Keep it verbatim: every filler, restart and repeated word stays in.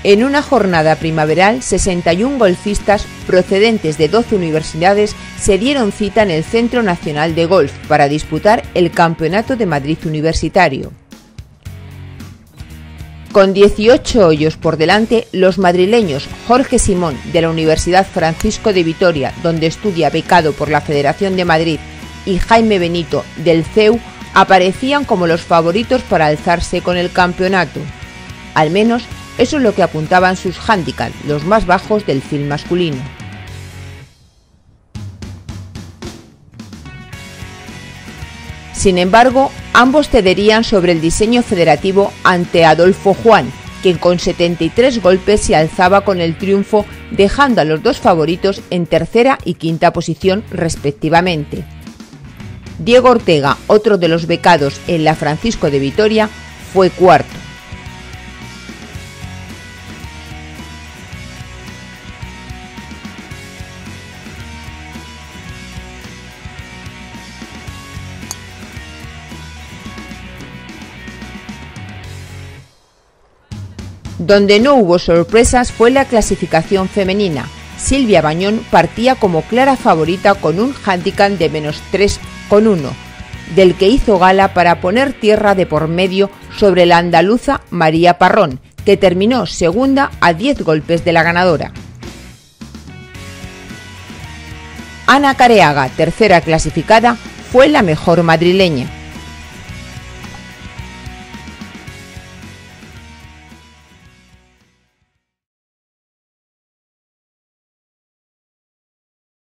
En una jornada primaveral, sesenta y un golfistas procedentes de doce universidades se dieron cita en el Centro Nacional de Golf para disputar el Campeonato de Madrid Universitario. Con dieciocho hoyos por delante, los madrileños Jorge Simón, de la Universidad Francisco de Vitoria, donde estudia becado por la Federación de Madrid, y Jaime Benito, del C E U, aparecían como los favoritos para alzarse con el campeonato. Al menos, eso es lo que apuntaban sus handicaps, los más bajos del field masculino. Sin embargo, ambos cederían sobre el diseño federativo ante Adolfo Juan, quien con setenta y tres golpes se alzaba con el triunfo, dejando a los dos favoritos en tercera y quinta posición respectivamente. Diego Ortega, otro de los becados en la Francisco de Vitoria, fue cuarto. Donde no hubo sorpresas fue la clasificación femenina. Silvia Bañón partía como clara favorita con un handicap de menos tres coma uno, del que hizo gala para poner tierra de por medio sobre la andaluza María Parrón, que terminó segunda a diez golpes de la ganadora. Ana Careaga, tercera clasificada, fue la mejor madrileña.